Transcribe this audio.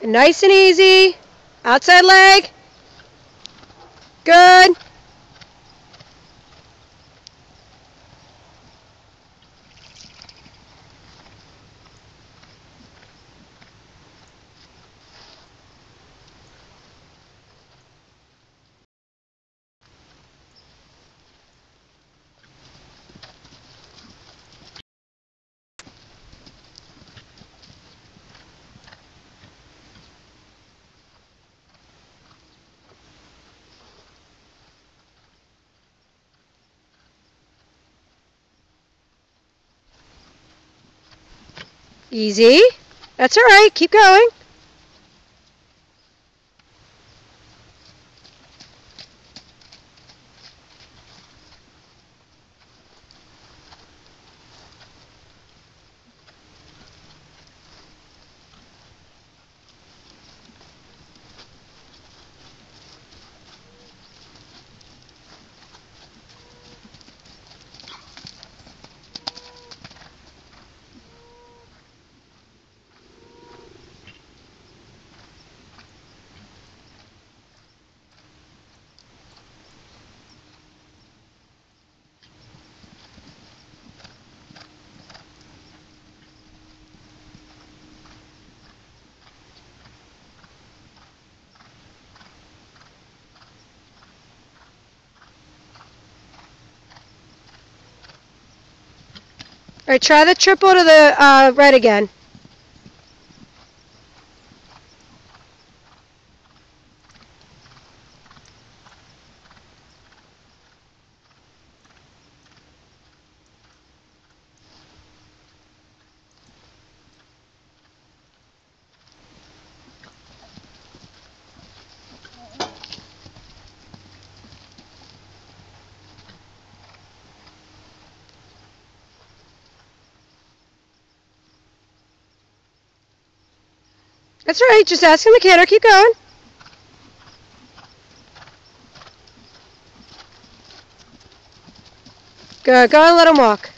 Nice and easy. Outside leg. Good. Easy. That's all right. Keep going. All right, try the triple to the right again. That's right. Just ask him the canter. Keep going. Good. Go and let him walk.